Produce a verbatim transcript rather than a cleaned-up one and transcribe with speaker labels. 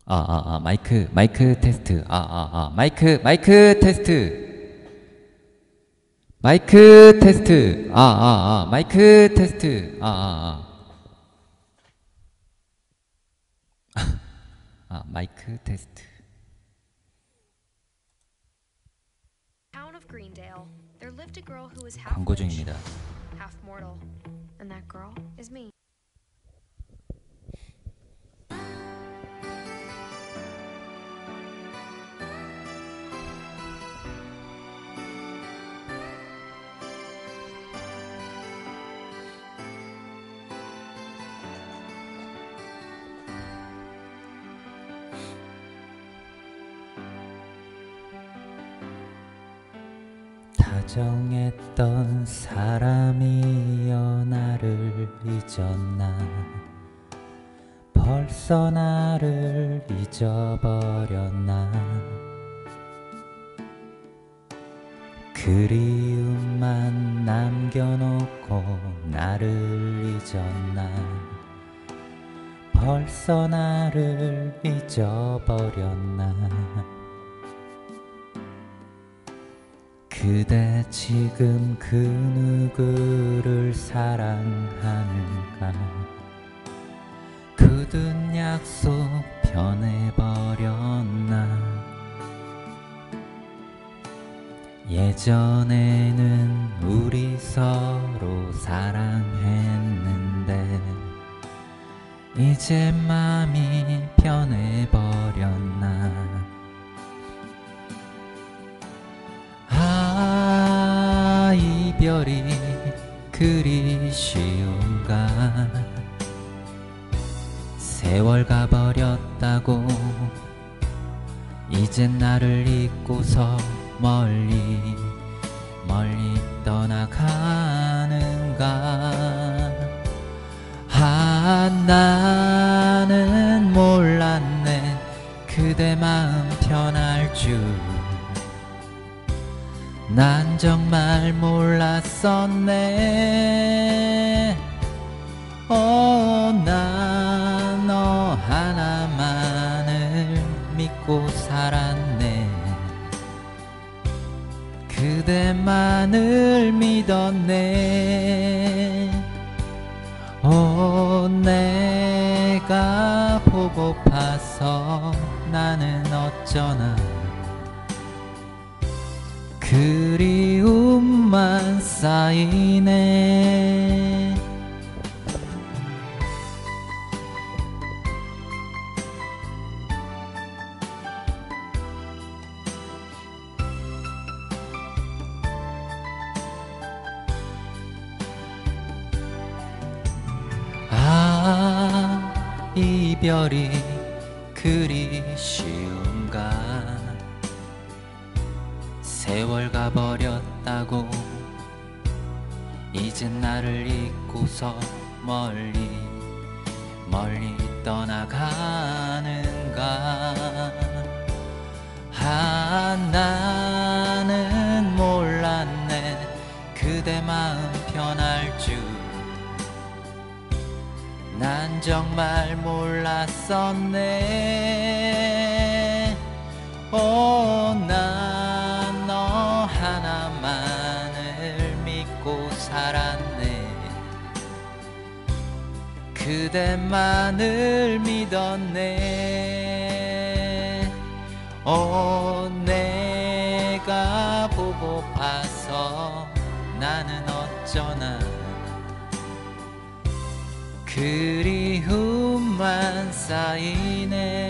Speaker 1: 아, 아, 아, 마이크, 마이크 테스트. 아, 아, 아, 마이크, 마이크 테스트. 마이크 테스트. 아, 아, 아, 마이크 테스트. 아, 아, 아. 아, 마이크 테스트.
Speaker 2: Town of Greendale, there lived a girl who was half
Speaker 1: 광고
Speaker 2: witch,
Speaker 1: 중입니다.
Speaker 2: half mortal, and that girl is me.
Speaker 1: 다정했던 사람이여 나를 잊었나 벌써 나를 잊어버렸나 그리움만 남겨놓고 나를 잊었나 벌써 나를 잊어버렸나 그대 지금 그 누구를 사랑하는가 굳은 약속 변해버렸나 예전에는 우리 서로 사랑했는데 이제 맘이 변해버렸나 아 이별이 그리 쉬운가 세월 가버렸다고 이젠 나를 잊고서 멀리 멀리 떠나가는가 아 나는 몰랐네 그대 마음 편할 줄 난 정말 몰랐었네 어, 난 너 하나만을 믿고 살았네 그대만을 믿었네 어, 내가 보고파서 나는 어쩌나 그리움만 쌓이네 아 이별이 그리 쉬운가 세월 가버렸다고 이젠 나를 잊고서 멀리 멀리 떠나가는가 아 나는 몰랐네 그대 마음 편할 줄 난 정말 몰랐었네 오 난 너 하나만을 믿고 살았네 그대만을 믿었네 오 내가 보고파서 나는 어쩌나 그리움만 쌓이네